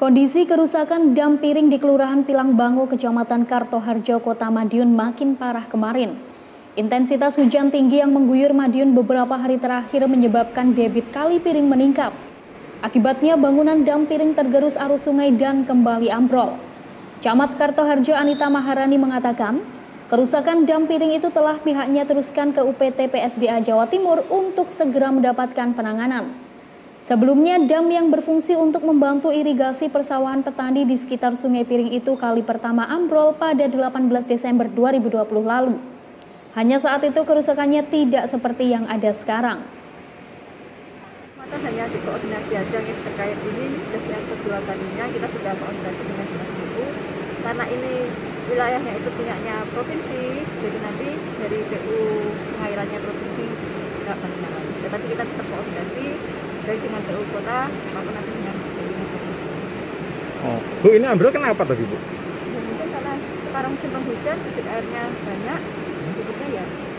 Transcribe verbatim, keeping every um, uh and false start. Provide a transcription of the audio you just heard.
Kondisi kerusakan dam piring di Kelurahan Pilangbango, Kecamatan Kartoharjo, Kota Madiun makin parah kemarin. Intensitas hujan tinggi yang mengguyur Madiun beberapa hari terakhir menyebabkan debit kali piring meningkat. Akibatnya bangunan dam piring tergerus arus sungai dan kembali ambrol. Camat Kartoharjo Anita Maharani mengatakan, kerusakan dam piring itu telah pihaknya teruskan ke U P T P S D A Jawa Timur untuk segera mendapatkan penanganan. Sebelumnya, dam yang berfungsi untuk membantu irigasi persawahan petani di sekitar Sungai Piring itu kali pertama ambrol pada delapan belas Desember dua ribu dua puluh lalu. Hanya saat itu kerusakannya tidak seperti yang ada sekarang. Mata hanya dikoordinasi aja yang terkait ini, ini sudah yang kedua kalinya kita sudah koordinasi dengan Dinas P U karena ini wilayahnya itu punyanya provinsi, jadi nanti dari P U pengairannya provinsi tidak menangani. Tetapi kita tetap koordinasi baik dengan P U kota maupun nanti dengan P U provinsi. Oh, Bu, ini ambrol kenapa tadi, Bu? Ya, mungkin karena sekarang musim penghujan, debit airnya banyak, debitnya ya